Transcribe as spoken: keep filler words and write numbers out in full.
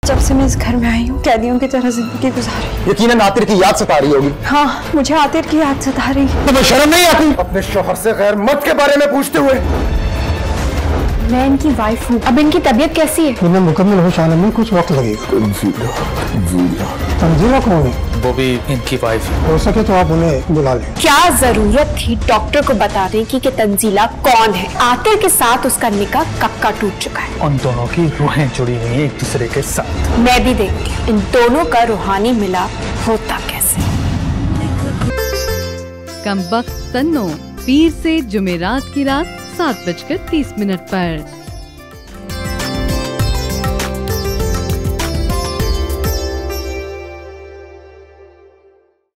जब से मैं इस घर में आई हूँ कैदियों की तरह जिंदगी गुजारी। यकीनन आतिर की याद सता रही होगी। हाँ, मुझे आतिर की याद सता रही। तुम्हें शर्म नहीं आती अपने शौहर से गैर मर्द के बारे में पूछते हुए? मैं इनकी वाइफ हूँ। अब इनकी तबीयत कैसी है? इन्हें मुकम्मल होश आने में कुछ वक्त लगेगा। तंजीला कौन है? वो भी इनकी वाइफ है। हो सके तो आप उन्हें बुला लें। क्या जरूरत थी डॉक्टर को बताने की कि तंजीला कौन है? आतिर के साथ उसका निकाह कब का टूट चुका है। उन दोनों की रूहें जुड़ी हुई हैं एक दूसरे के साथ। मैं भी देखती हूँ इन दोनों का रूहानी मिलाप होता कैसे। कमबख्त तन्नो, पीर से जुमेरात की रात सात बजकर तीस मिनट पर।